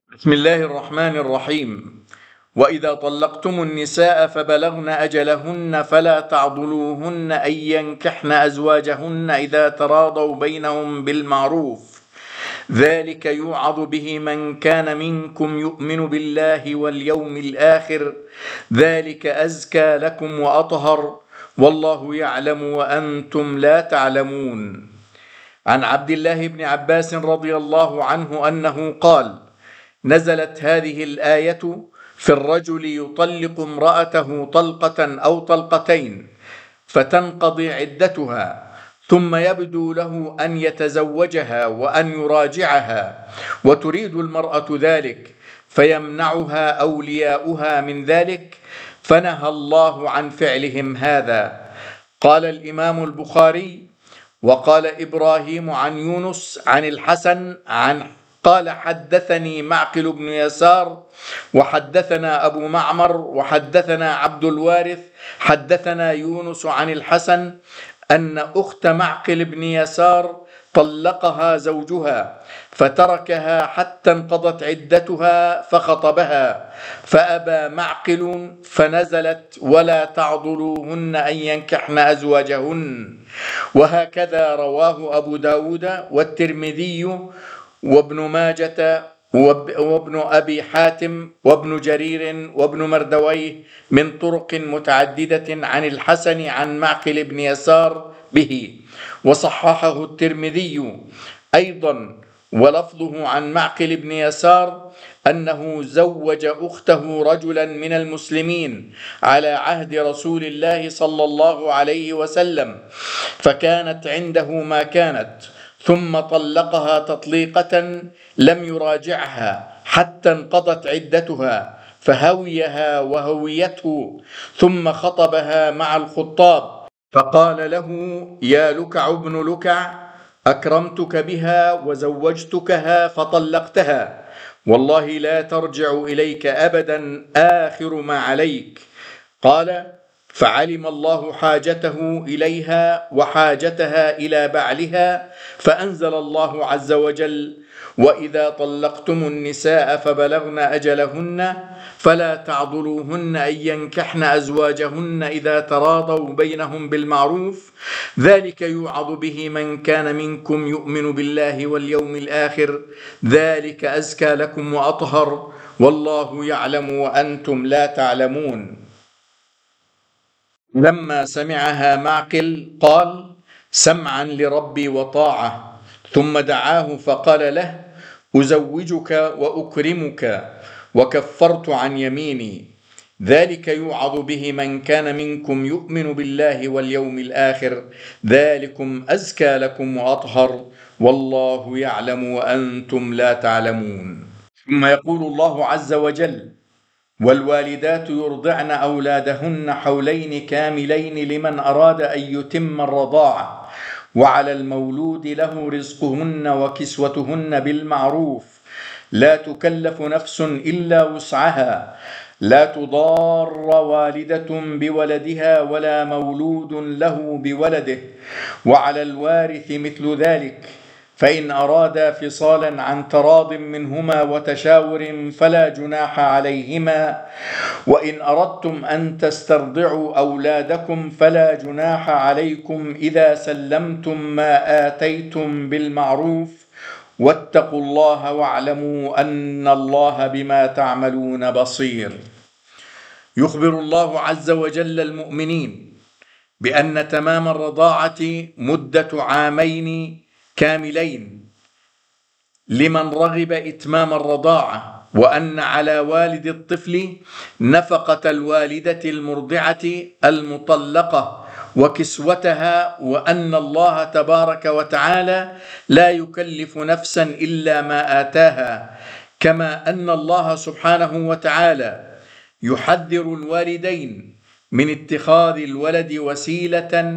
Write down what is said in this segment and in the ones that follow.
بسم الله الرحمن الرحيم. وإذا طلقتم النساء فبلغن أجلهن فلا تعضلوهن أن ينكحن أزواجهن إذا تراضوا بينهم بالمعروف، ذلك يوعظ به من كان منكم يؤمن بالله واليوم الآخر، ذلك أزكى لكم وأطهر، والله يعلم وأنتم لا تعلمون. عن عبد الله بن عباس رضي الله عنه أنه قال: نزلت هذه الآية في الرجل يطلق امرأته طلقة أو طلقتين فتنقضي عدتها، ثم يبدو له أن يتزوجها وأن يراجعها، وتريد المرأة ذلك، فيمنعها أولياؤها من ذلك، فنهى الله عن فعلهم هذا. قال الإمام البخاري: وقال إبراهيم عن يونس عن الحسن قال: حدثني معقل بن يسار وحدثنا أبو معمر وحدثنا عبد الوارث حدثنا يونس عن الحسن أن أخت معقل بن يسار طلقها زوجها فتركها حتى انقضت عدتها فخطبها، فأبى معقل، فنزلت: ولا تعضلوهن أن ينكحن أزواجهن. وهكذا رواه أبو داود والترمذي وابن ماجة وابن أبي حاتم وابن جرير وابن مردويه من طرق متعددة عن الحسن عن معقل بن يسار به، وصححه الترمذي أيضا، ولفظه عن معقل بن يسار أنه زوج أخته رجلا من المسلمين على عهد رسول الله صلى الله عليه وسلم، فكانت عنده ما كانت، ثم طلقها تطليقة لم يراجعها حتى انقضت عدتها، فهويها وهويته، ثم خطبها مع الخطاب، فقال له: يا لكع ابن لكع، أكرمتك بها وزوجتكها فطلقتها، والله لا ترجع إليك أبدا آخر ما عليك. قال: فعلم الله حاجته إليها وحاجتها إلى بعلها، فأنزل الله عز وجل: وإذا طلقتم النساء فبلغن أجلهن فلا تعضلوهن أن ينكحن أزواجهن إذا تراضوا بينهم بالمعروف، ذلك يوعظ به من كان منكم يؤمن بالله واليوم الآخر، ذلك أزكى لكم وأطهر، والله يعلم وأنتم لا تعلمون. لما سمعها معقل قال: سمعا لربي وطاعة، ثم دعاه فقال له: أزوجك وأكرمك وكفرت عن يميني، ذلك يوعظ به من كان منكم يؤمن بالله واليوم الآخر، ذلكم أزكى لكم وأطهر، والله يعلم وأنتم لا تعلمون. ثم يقول الله عز وجل: والوالدات يرضعن أولادهن حولين كاملين لمن أراد أن يتم الرضاعة، وعلى المولود له رزقهن وكسوتهن بالمعروف، لا تكلف نفس إلا وسعها، لا تضار والدة بولدها ولا مولود له بولده، وعلى الوارث مثل ذلك، فإن أرادا فصالا عن تراض منهما وتشاور فلا جناح عليهما، وإن أردتم أن تسترضعوا أولادكم فلا جناح عليكم إذا سلمتم ما آتيتم بالمعروف، واتقوا الله واعلموا أن الله بما تعملون بصير. يخبر الله عز وجل المؤمنين بأن تمام الرضاعة مدة عامين كاملين لمن رغب إتمام الرضاعة، وأن على والد الطفل نفقة الوالدة المرضعة المطلقة وكسوتها، وأن الله تبارك وتعالى لا يكلف نفسا إلا ما آتاها، كما أن الله سبحانه وتعالى يحذر الوالدين من اتخاذ الولد وسيلة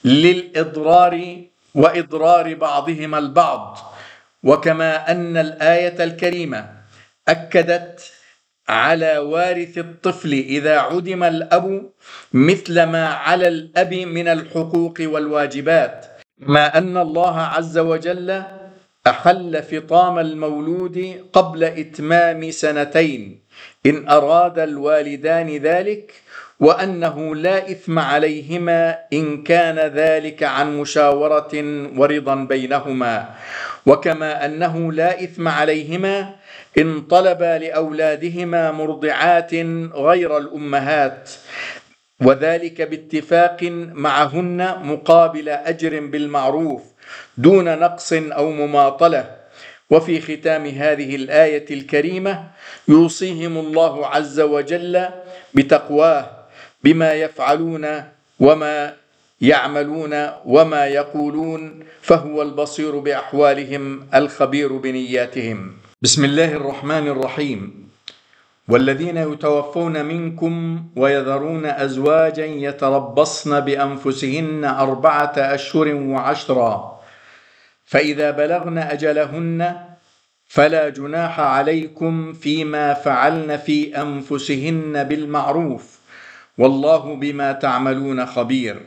للإضرار وإضرار بعضهما البعض، وكما أن الآية الكريمة أكدت على وارث الطفل إذا عدم الأب مثل ما على الأب من الحقوق والواجبات، ما أن الله عز وجل أحل فطام المولود قبل إتمام 2 إن أراد الوالدان ذلك، وأنه لا إثم عليهما إن كان ذلك عن مشاورة ورضا بينهما، وكما أنه لا إثم عليهما إن طلبا لأولادهما مرضعات غير الأمهات، وذلك باتفاق معهن مقابل أجر بالمعروف دون نقص أو مماطلة. وفي ختام هذه الآية الكريمة يوصيهم الله عز وجل بتقواه بما يفعلون وما يعملون وما يقولون، فهو البصير بأحوالهم الخبير بنياتهم. بسم الله الرحمن الرحيم. والذين يتوفون منكم ويذرون أزواجا يتربصن بأنفسهن 4 أشهر و10، فإذا بلغن أجلهن فلا جناح عليكم فيما فعلن في أنفسهن بالمعروف، والله بما تعملون خبير.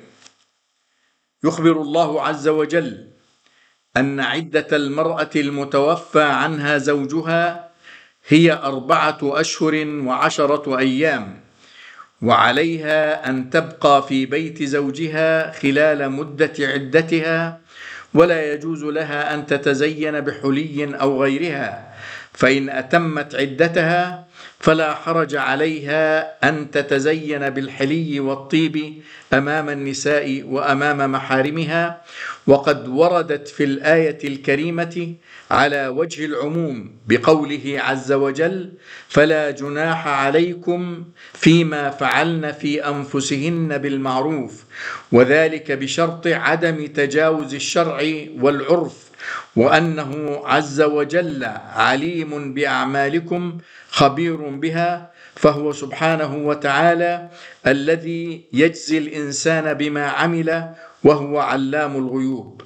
يخبر الله عز وجل أن عدة المرأة المتوفى عنها زوجها هي 4 أشهر و10 أيام، وعليها أن تبقى في بيت زوجها خلال مدة عدتها، ولا يجوز لها أن تتزين بحلي أو غيرها، فإن أتمت عدتها فلا حرج عليها أن تتزين بالحلي والطيب أمام النساء وأمام محارمها. وقد وردت في الآية الكريمة على وجه العموم بقوله عز وجل: فلا جناح عليكم فيما فعلن في أنفسهن بالمعروف، وذلك بشرط عدم تجاوز الشرع والعرف، وأنه عز وجل عليم بأعمالكم خبير بها، فهو سبحانه وتعالى الذي يجزي الإنسان بما عمل، وهو علام الغيوب.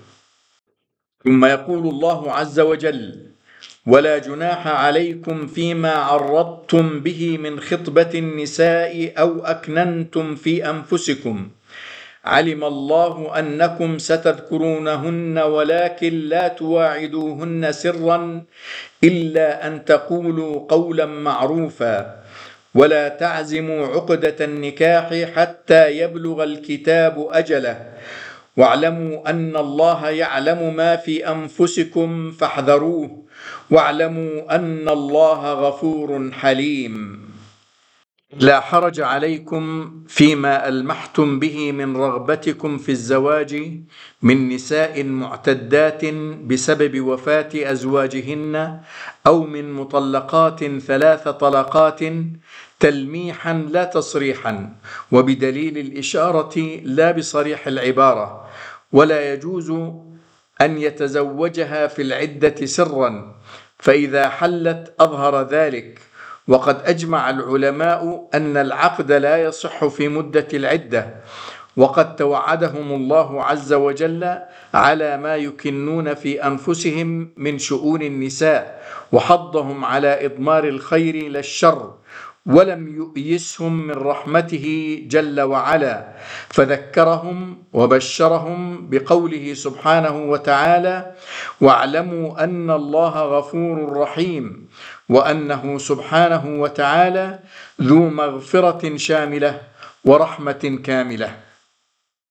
ثم يقول الله عز وجل: ولا جناح عليكم فيما عرضتم به من خطبة النساء أو أكننتم في أنفسكم، علم الله أنكم ستذكرونهن ولكن لا تواعدوهن سرا إلا أن تقولوا قولا معروفا، ولا تعزموا عقدة النكاح حتى يبلغ الكتاب أجله، واعلموا أن الله يعلم ما في أنفسكم فاحذروه، واعلموا أن الله غفور حليم. لا حرج عليكم فيما ألمحتم به من رغبتكم في الزواج من نساء معتدات بسبب وفاة أزواجهن، أو من مطلقات 3 طلقات، تلميحا لا تصريحا، وبدليل الإشارة لا بصريح العبارة. ولا يجوز أن يتزوجها في العدة سرا، فإذا حلت أظهر ذلك. وقد أجمع العلماء أن العقد لا يصح في مدة العدة، وقد توعدهم الله عز وجل على ما يكنون في أنفسهم من شؤون النساء، وحضهم على إضمار الخير لا الشر، ولم يؤيسهم من رحمته جل وعلا، فذكرهم وبشرهم بقوله سبحانه وتعالى: واعلموا أن الله غفور رحيم، وأنه سبحانه وتعالى ذو مغفرة شاملة ورحمة كاملة.